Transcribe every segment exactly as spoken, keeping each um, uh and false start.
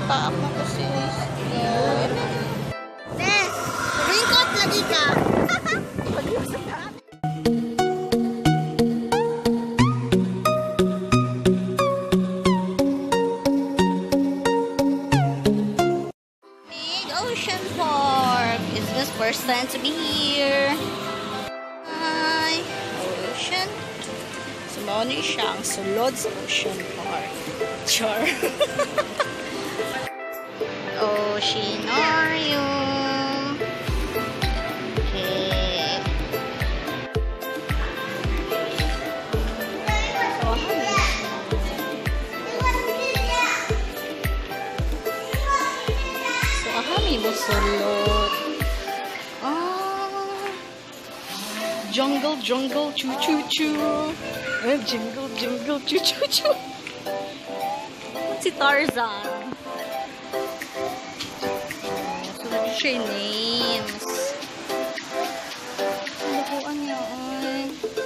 paak mo ko sis. Sis, ringkot lagi ka. Big Ocean Park. It's this first time to be here. Hi, Ocean. Sumao ni siya ang sulod sa Ocean Park. Char. Oceanarium. Okay. So, ahami mo sulod. Ah. Jungle, jungle, choo choo choo. Eh, jingle, jingle, choo choo choo. Si Tarzan. So, nag siya names. Ano po ang yun?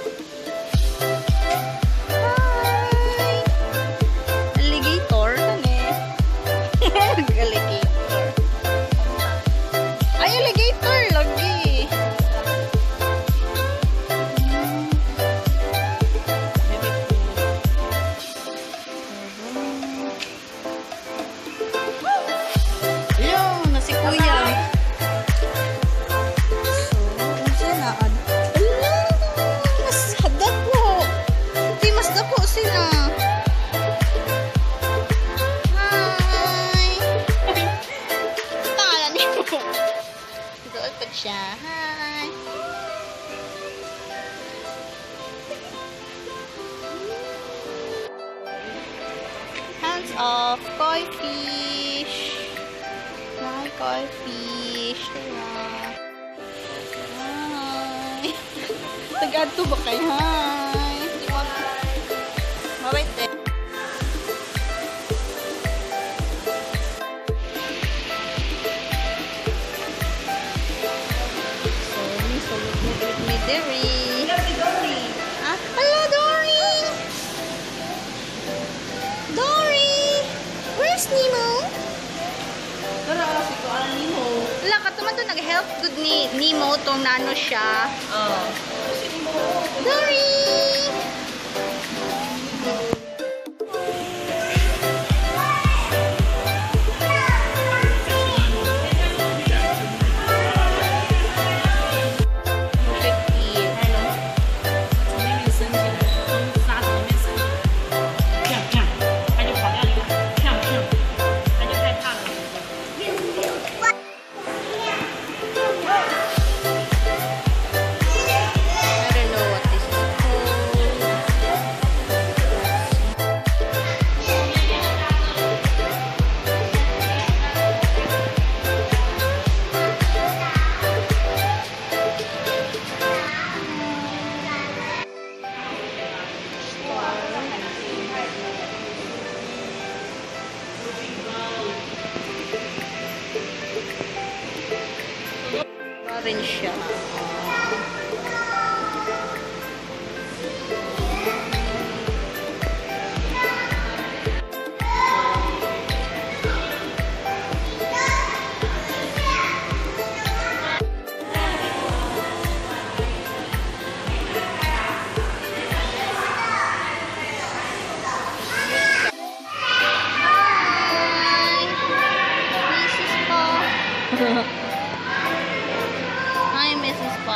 Hi! Alligator? Ano eh? Alligator. Ay, alligator! Lagi! Hi. Hands off, koi fish. My koi fish. Hi. Tagad to ba kayo? Hi. Mawait eh. Dory. Dory. Ah, hello, Dory. Dory. Where's Nemo? Tara, si ko ang Nemo. Wala ka naman to nag-help good ni Nemo tong nano siya. Oh. Si Nemo. Dory. Rin siya. Hi, Missus Paul.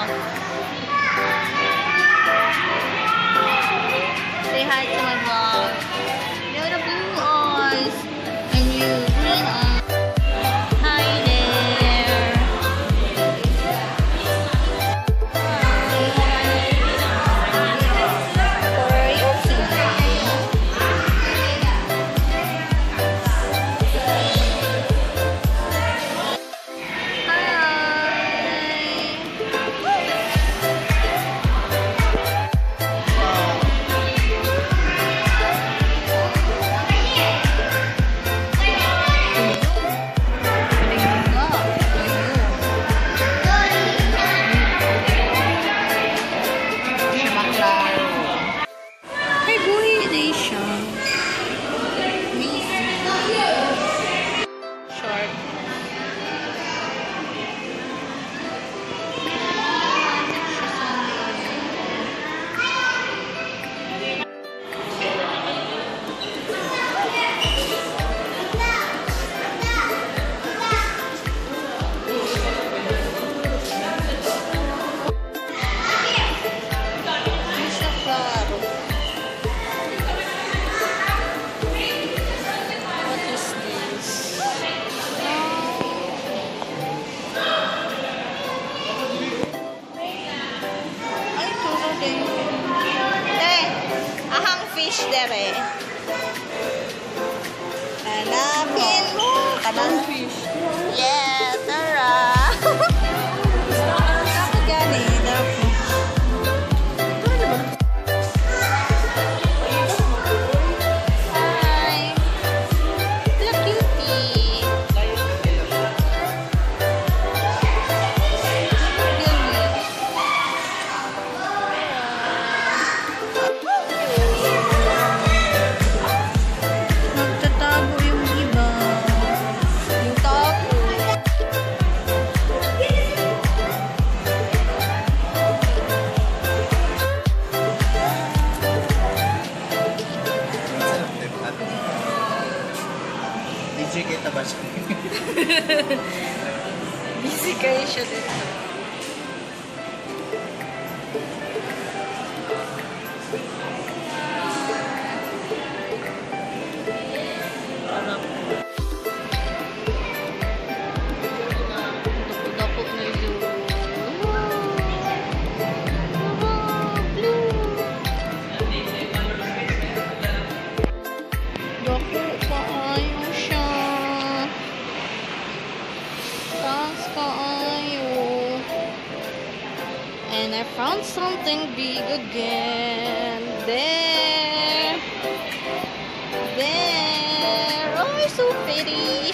dere. Hanapin mo. Kanang Fish. yeah, tara. Dapat gani, dapat. Hi. Look cutie. Nagtatago yung iba. Yung tago. D J kita ba siya? Busy kayo siya dito. Dako na yun. Dako kaayo siya. Taas kaayo. And I found something big again. There. There. Oh, it's so pretty.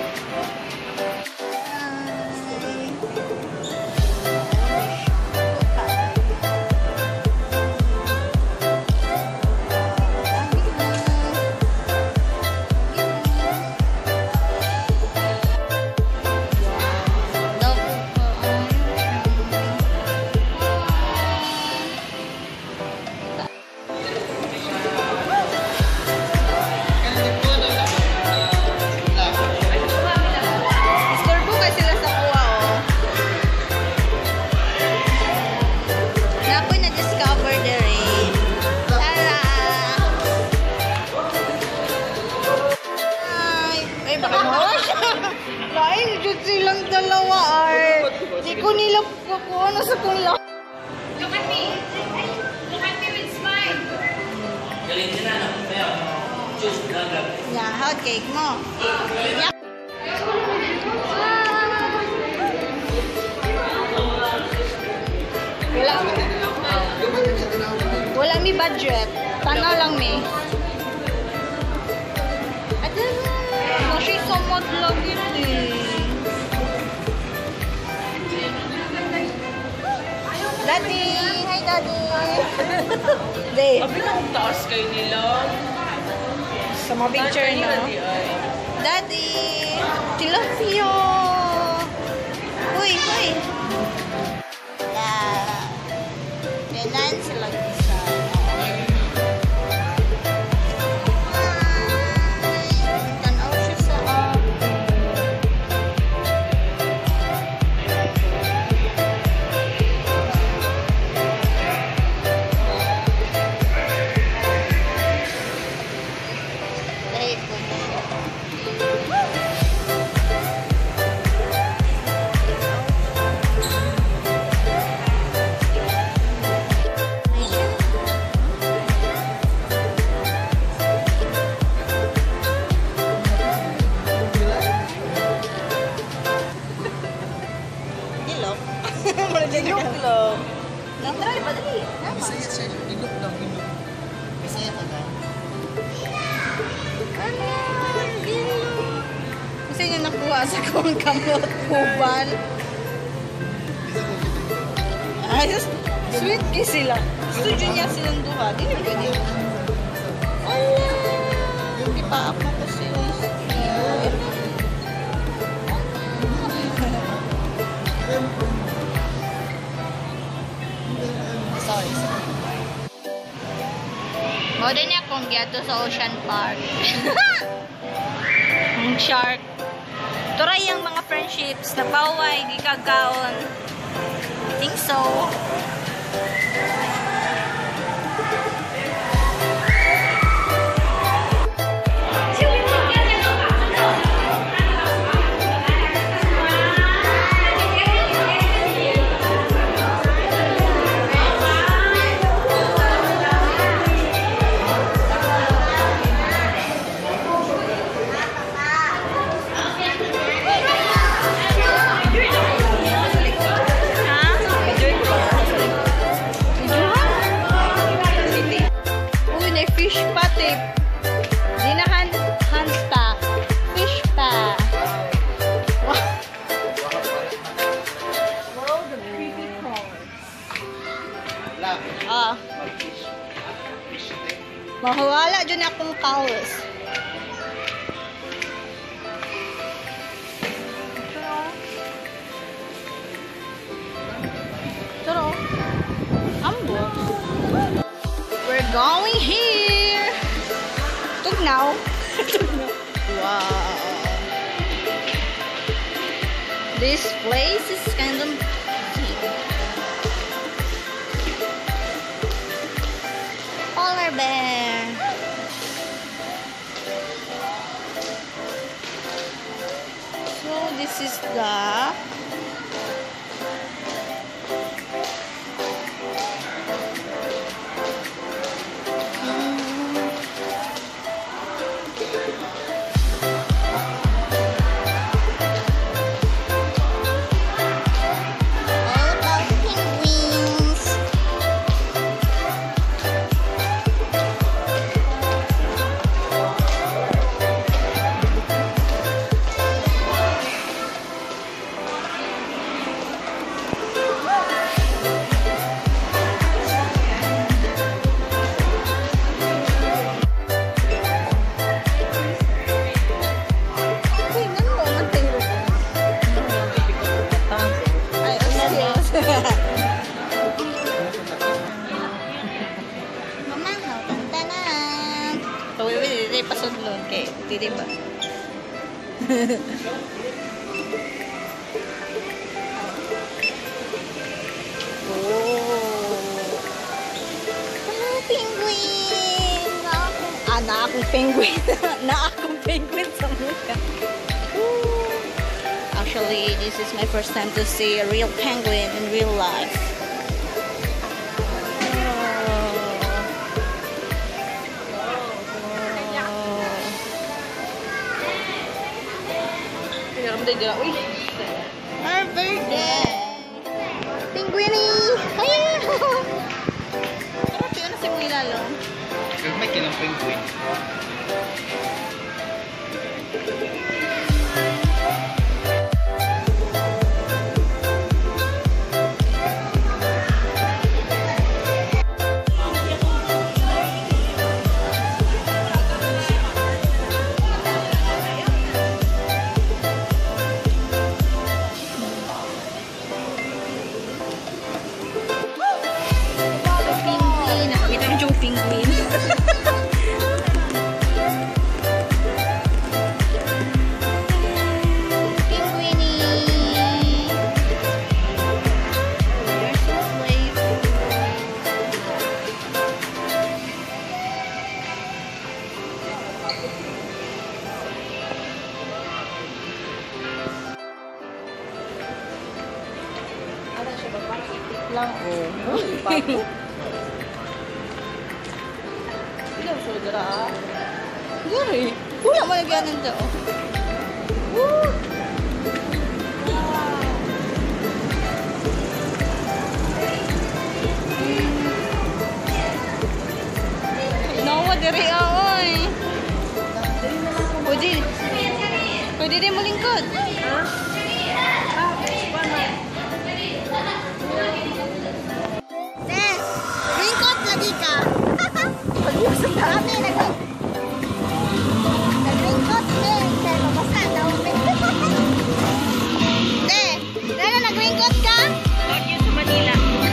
Lain jud silang dalawa ay. Di ko nila kukuha na sa kung lahat. Look at me. Look at me with smile. Yeah, hot cake mo. Yeah. Wala. Wala mi budget. Tanaw lang mi. Adan. Kasi somewhat lagi eh. Daddy! Hi, Daddy! Day. Abi na kung taas kayo nila. Sa mga picture Daddy, na. daddy, ay. Daddy! Tilapia! Uy, uy! Yeah. Ganyan sila isa. Tanaw siya sa akin. Dahil po mo siya. Ilok. Ilok lang. Nang try, padali. Bisaya siya. Ilok lang, ilok. Bisaya ka na. Ano? Ilok. Kasi yung nakuha sa kong kamot kuban. Ay, sweet kiss sila. Gusto dyan niya silang duha. Di na pwede. Ala. Di pa ako kasi. Sorry, sorry. Mo din niya kung giato sa Ocean Park. Ang shark. Turay yung mga friendships na paway, gikagaon. I think so. Wait. Di na hand, hand pa. Fish pa. Wow. World of creepy crawlers. Lang. Ah. Mag-fish. Fish tank. Mahuwala dyan akong cows. Pero, ambo. We're going here. Tugnaw. Tugnaw. Wow. This place is kind of deep. Polar bear. So this is the Dili pasudlon kay dili ba? Oh. Ah, penguin. Na akong ah, na akong penguin. na akong penguin sa mukha. Ooh. Actually, this is my first time to see a real penguin in real life. Uy. Our birthday! Penguini! Ayan! Ano piyo na si mong ilalong? May kinang penguin. Penguin. Penguini. They're so playful. Ano siya ba? Parang itik lang. Oh, bago. Gari, wala mo yung ganan daw. Woo! Wow! Nawa, diri aoy. Pwede. Pwede rin mo lingkod. Ha? Sis, lingkod lagi ka. Pag-iusap na kami, nag- nag-ringkot, eh. Pero basta, naumit. Eh, Lala, nag-ringkot ka? Huwag yun sa Manila.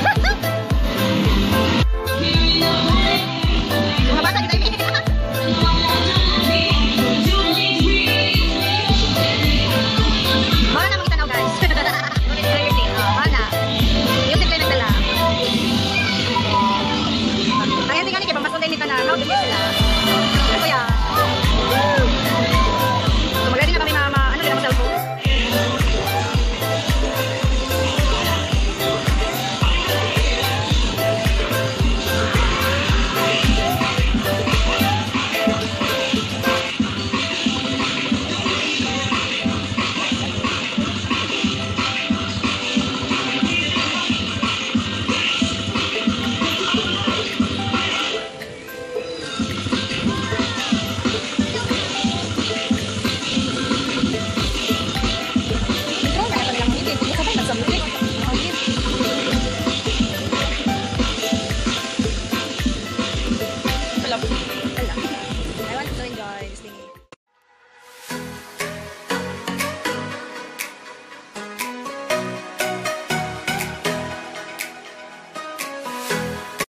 Mga bata, kita yung Baka na magtanaw, guys. Baka na. Music kayo nagdala. Ayan, tingnan niyo, pampasunday ni Tanar. How to sila? Park.